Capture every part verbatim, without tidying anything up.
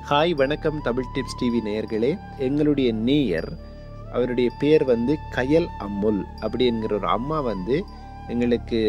Hi வணக்கம் Tamil tips TV நேயர்களே. எங்களுடைய நேயர் அவருடைய பேர் வந்து கயல் அம்முல் அப்படிங்கிற ஒரு அம்மா வந்து எங்களுக்கு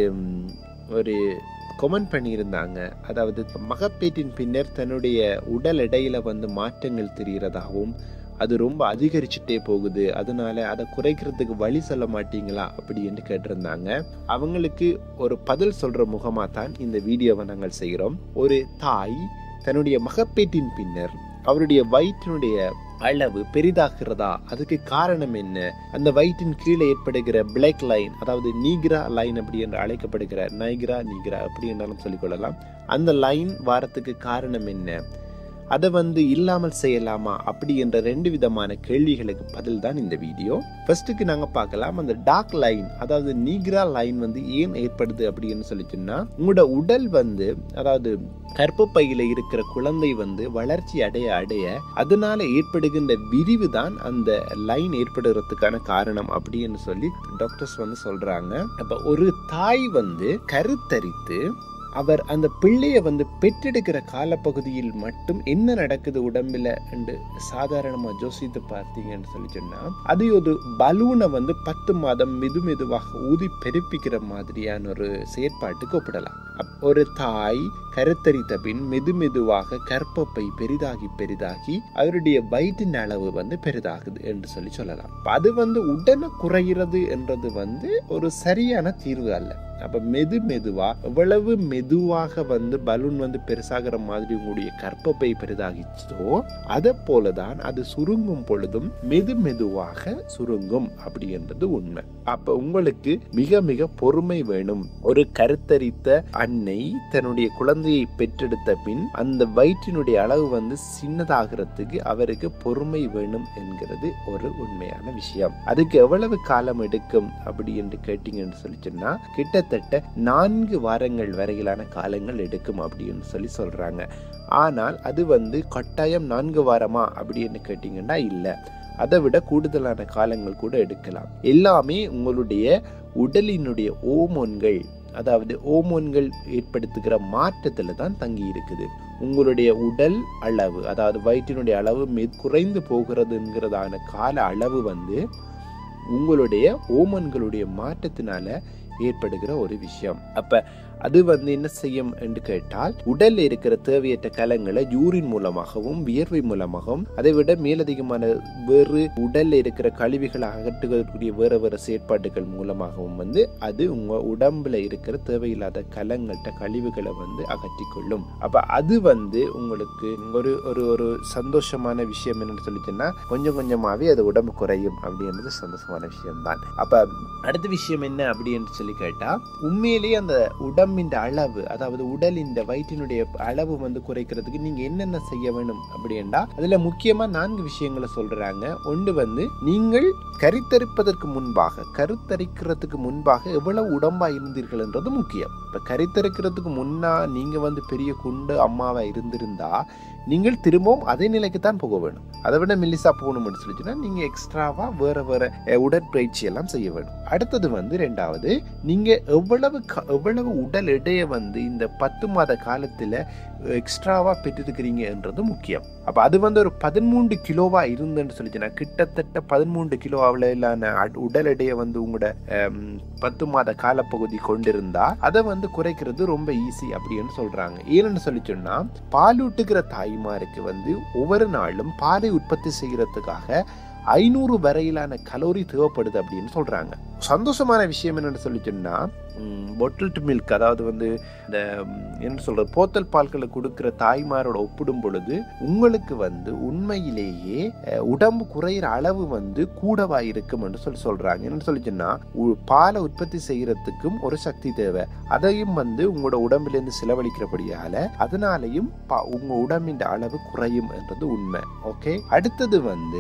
ஒரு கமெண்ட் பண்ணியிருந்தாங்க. அதாவது மகப்பேற்றின் பின்னர் தன்னுடைய உடல் எடையில் வந்து மாற்றங்கள் தெரிகிறதாகவும் அது ரொம்ப அதிகரிச்சுட்டே போகுது, அதனால அதை குறைக்கிறதுக்கு வழி சொல்ல மாட்டீங்களா அப்படின்னு கேட்டிருந்தாங்க. அவங்களுக்கு ஒரு பதில் சொல்ற முகமா தான் இந்த வீடியோவை நாங்கள் செய்கிறோம். ஒரு தாய் தன்னுடைய மகப்பேற்றின் பின்னர் அவருடைய வயிற்றினுடைய அளவு பெரிதாகிறதா, அதுக்கு காரணம் என்ன, அந்த வயிற்றின் கீழே ஏற்படுகிற பிளாக் லைன், அதாவது நீக்ரா லைன் அப்படி என்று அழைக்கப்படுகிற நைக்ரா நீக்ரா அப்படி என்றாலும் சொல்லிக்கொள்ளலாம், அந்த லைன் வாரத்துக்கு காரணம் என்ன, அதை வந்து இல்லாமல் செய்யலாமா அப்படி என்ற ரெண்டு விதமான கேள்விகளுக்கு பதில் தான் இந்த வீடியோ. ஃபர்ஸ்ட்டுக்கு நாங்கள் பார்க்கலாம் அந்த டார்க் லைன், அதாவது நீக்ரா லைன் வந்து ஏன் ஏற்படுது அப்படின்னு சொல்லி சொன்னா, உங்களோட உடல் வந்து அதாவது கர்ப்பப்பையில இருக்கிற குழந்தை வந்து வளர்ச்சி அடைய அடைய அதனால ஏற்படுகின்ற விரிவு தான் அந்த லைன் ஏற்படுறதுக்கான காரணம் அப்படின்னு சொல்லி டாக்டர்ஸ் வந்து சொல்றாங்க. அப்ப ஒரு தாய் வந்து கருத்தரித்து அவர் அந்த பிள்ளைய வந்து பெற்றெடுக்கிற காலப்பகுதியில் மட்டும் என்ன நடக்குது உடம்புல என்று சாதாரணமா யோசித்து பார்த்தீங்கன்னு சொல்லி சொன்னா, அது ஒரு பலூனை வந்து பத்து மாதம் மெது மெதுவாக ஊதி பெருப்பிக்கிற மாதிரியான ஒரு செயற்பாட்டுக்கு ஒப்பிடலாம். ஒரு தாய் கருத்தரித்த பின் மெது மெதுவாக கர்ப்பப்பை பெரிதாகி பெரிதாகி அவருடைய வயிற்றின் அளவு வந்து பெரிதாகுது என்று சொல்லி சொல்லலாம். அது வந்து உடனே குறைகிறது என்றது வந்து ஒரு சரியான தீர்வு அல்ல. அப்ப மெது மெதுவா எவ்வளவு மெதுவாக வந்து பலூன் வந்து பெருசாகிற மாதிரி உங்களுடைய கர்ப்பப்பை பெரிதாகிச்சோ அதை போலதான் அது சுருங்கும் பொழுதும் மெது மெதுவாக சுருங்கும் அப்படி என்றது உண்மை. அப்ப உங்களுக்கு மிக மிக பொறுமை வேணும். ஒரு கருத்தரித்த அன்னை தன்னுடைய குழந்தையை பெற்றெடுத்த பின் அந்த வயிற்றினுடைய அளவு வந்து சின்னதாகிறதுக்கு அவருக்கு பொறுமை வேணும் என்கிறது ஒரு உண்மையான விஷயம். அதுக்கு எவ்வளவு காலம் எடுக்கும் அப்படி என்று கேட்டீங்கன்னு சொல்லி சொன்னா, கிட்ட நான்கு வாரங்கள் வரையிலான காலங்கள் எடுக்கும் அப்படின்னு சொல்லி சொல்றாங்க. ஆனால் அது வந்து கட்டாயம் நான்கு வாரமா அப்படின்னு கேட்டீங்கன்னா இல்ல, அதை விட கூடுதலான காலங்கள் கூட எடுக்கலாம். எல்லாமே உங்களுடைய உடலினுடைய ஓமோன்கள், அதாவது ஓமோன்கள் ஏற்படுத்துகிற மாற்றத்துல தான் தங்கி இருக்குது. உங்களுடைய உடல் அளவு, அதாவது வயிற்றினுடைய அளவு குறைந்து போகிறதுங்கிறதான கால அளவு வந்து உங்களுடைய ஓமோன்களுடைய மாற்றத்தினால ஏற்படுகிற ஒரு விஷயம். அப்ப அது வந்து என்ன செய்யும் என்று கேட்டால், உடல்ல இருக்கிற தேவையற்ற கலங்களை யூரின் மூலமாகவும் வியர்வை மூலமாகவும் அதை விட மேலதிகமான வேறு உடல்ல இருக்கிற கழிவுகளை அகற்றுவதற்குரிய வேற வேற செயற்பாடுகள் மூலமாகவும் வந்து அது உங்க உடம்புல இருக்கிற தேவையில்லாத கலங்கள்ட்ட கழிவுகளை வந்து அகற்றி கொள்ளும். அப்ப அது வந்து உங்களுக்கு ஒரு ஒரு ஒரு சந்தோஷமான விஷயம் என்னன்னு சொல்லிச்சுன்னா, கொஞ்சம் கொஞ்சமாவே அது உடம்பு குறையும் அப்படின்றது சந்தோஷமான விஷயம் தான். அப்ப அடுத்த விஷயம் என்ன அப்படின்னு சொல்லி கேட்டா, உண்மையிலேயே அந்த உடம்பின் அளவு, அதாவது உடலின் வயிற்றினுடைய அளவு வந்து குறைக்கிறதுக்கு நீங்க என்னென்ன செய்ய வேணும் அப்படின்னா, அதுல முக்கியமா நான்கு விஷயங்களை சொல்றாங்க. ஒன்று வந்து நீங்கள் கருத்தரிப்பதற்கு முன்பாக, கருத்தரிக்கிறதுக்கு முன்பாக எவ்வளவு உடம்பா இருந்தீர்கள் என்றது முக்கியம். இப்ப கருத்தரிக்கிறதுக்கு முன்னா நீங்க வந்து பெரிய குண்டு அம்மாவா இருந்திருந்தா நீங்கள் திரும்பவும் அதே நிலைக்கு தான் போக வேணும். அதை விட மெல்லிசா போகணும்னு சொல்லிச்சுன்னா நீங்க எக்ஸ்ட்ராவா வேற வேற உடற்பயிற்சி எல்லாம் செய்ய வேணும். அடுத்தது வந்து ரெண்டாவது, நீங்க எவ்வளவு எவ்வளவு உடல் எடையை வந்து இந்த பத்து மாத காலத்துல எக்ஸ்ட்ராவா பெற்றிருக்கிறீங்க என்றது முக்கியம். அப்ப அது வந்து ஒரு பதிமூன்று கிலோவா இருந்துன்னு சொல்லிச்சுன்னா, கிட்டத்தட்ட பதிமூன்று கிலோ அவ்வளவுலான உடல் எடையை வந்து உங்களோட பத்து மாத காலப்பகுதி கொண்டிருந்தா அதை வந்து குறைக்கிறது ரொம்ப ஈஸி அப்படின்னு சொல்றாங்க. ஏன்னு சொல்லி சொன்னா, பாலூட்டுகிற தாய்மாருக்கு வந்து ஒவ்வொரு நாளும் பாலை உற்பத்தி செய்யறதுக்காக ஐநூறு வரையிலான கலோரி தேவைப்படுது அப்படின்னு சொல்றாங்க. சந்தோஷமான விஷயம் என்னன்னு சொல்லி சொன்னா, பொட்டில்டு மில்க், அதாவது வந்து இந்த என்ன சொல்றது போத்தல் பால்களை கொடுக்கிற தாய்மாரோட ஒப்பிடும் பொழுது உங்களுக்கு வந்து உண்மையிலேயே உடம்பு குறையிற அளவு வந்து கூடவா இருக்கும் என்று சொல்லி சொல்றாங்க. என்னன்னு சொல்லி சொன்னா, பாலை உற்பத்தி செய்யறதுக்கும் ஒரு சக்தி தேவை, அதையும் வந்து உங்களோட உடம்புல இருந்து செலவழிக்கிறபடியால அதனாலையும் உங்க உடம்பின் அளவு குறையும் என்றது உண்மை. ஓகே, அடுத்தது வந்து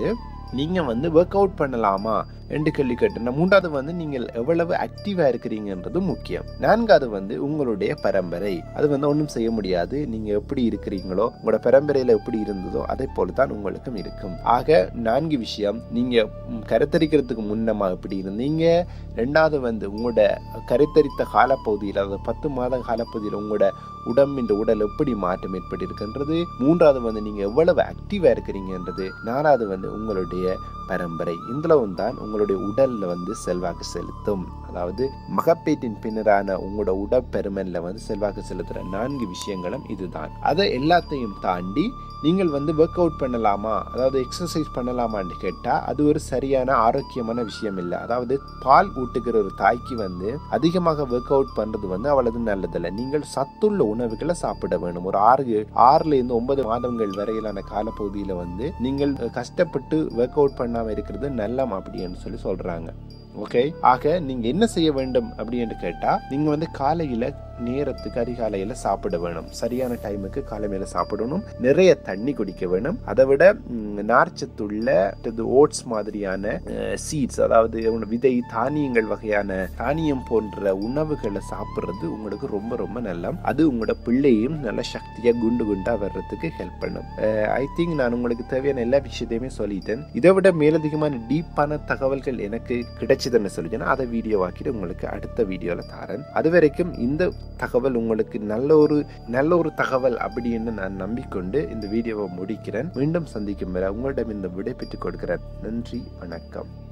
நீங்க வந்து ஒர்க் அவுட் பண்ணலாமா என்று கேள்வி கேட்டு, மூன்றாவது வந்து நீங்கள் எவ்வளவு ஆக்டிவா இருக்கிறீங்கன்றது முக்கியம். நான்காவது வந்து உங்களுடைய பரம்பரை. அது வந்து ஒன்றும் செய்ய முடியாது, நீங்க எப்படி இருக்கிறீங்களோ உங்களோட பரம்பரையில எப்படி இருந்ததோ அதை போலதான் உங்களுக்கும் இருக்கும். ஆக நான்கு விஷயம், நீங்க கருத்தரிக்கிறதுக்கு முன்னமா எப்படி இருந்தீங்க, ரெண்டாவது வந்து உங்களோட கருத்தரித்த காலப்பகுதியில், அதாவது பத்து மாத காலப்பகுதியில் உங்களோட உடம்பின் உடல் எப்படி மாற்றம் ஏற்பட்டு இருக்கின்றது, மூன்றாவது வந்து நீங்க எவ்வளவு ஆக்டிவா இருக்கிறீங்கன்றது, நாலாவது வந்து உங்களுடைய பரம்பரை. இந்தளவும் தான் உங்களுடைய உடல்ல வந்து செல்வாக்கு செலுத்தும். அதாவது மகப்பேற்றின் பின்னரான உங்களோட உடற்பெருமன்ல வந்து செல்வாக்கு செலுத்துற நான்கு விஷயங்களும் இதுதான். அதை எல்லாத்தையும் தாண்டி நீங்கள் வந்து ஒர்க் அவுட் பண்ணலாமா, அதாவது எக்ஸசைஸ் பண்ணலாமான்னு கேட்டா அது ஒரு சரியான ஆரோக்கியமான விஷயம் இல்லை. அதாவது பால் ஊட்டுகிற ஒரு தாய்க்கு வந்து அதிகமாக ஒர்க் அவுட் பண்றது வந்து அவ்வளவு நல்லதில்லை. நீங்கள் சத்துள்ள உணவுகளை சாப்பிட வேணும். ஒரு ஆறு ஆறுல இருந்து ஒன்பது மாதங்கள் வரையிலான காலப்பகுதியில வந்து நீங்கள் கஷ்டப்பட்டு ஒர்க் அவுட் பண்ணாம இருக்கிறது நல்லம் அப்படின்னு சொல்லி சொல்றாங்க. ஓகே, ஆக நீங்க என்ன செய்ய வேண்டும் அப்படின்னு கேட்டா, நீங்க வந்து காலையில நேரத்துக்கு அதிகாலையில சாப்பிட வேணும். சரியான டைமுக்கு காலையில சாப்பிடணும். நிறைய தண்ணி குடிக்க வேணும். அதை விட நார்ச்சத்துள்ள ஓட்ஸ் மாதிரியான சீட்ஸ், அதாவது விதை தானியங்கள் வகையான தானியம் போன்ற உணவுகளை சாப்பிடுறது உங்களுக்கு ரொம்ப ரொம்ப நல்ல. அது உங்களோட பிள்ளையும் நல்ல சக்தியா குண்டு குண்டா வர்றதுக்கு ஹெல்ப் பண்ணும். ஐ திங்க் நான் உங்களுக்கு தேவையான எல்லா விஷயத்தையுமே சொல்லிட்டேன். இதை விட மேலதிகமான டீப்பான தகவல்கள் எனக்கு கிடைச்சதுன்னு சொல்லிட்டேன்னா அதை வீடியோ ஆக்கிட்டு உங்களுக்கு அடுத்த வீடியோல தாரேன். அது வரைக்கும் இந்த தகவல் உங்களுக்கு நல்ல ஒரு நல்ல ஒரு தகவல் அப்படின்னு நான் நம்பிக்கொண்டு இந்த வீடியோவை முடிக்கிறேன். மீண்டும் சந்திக்கும் வரை உங்களிடம் இந்த விடை பெற்றுக் கொடுக்கிறேன். நன்றி, வணக்கம்.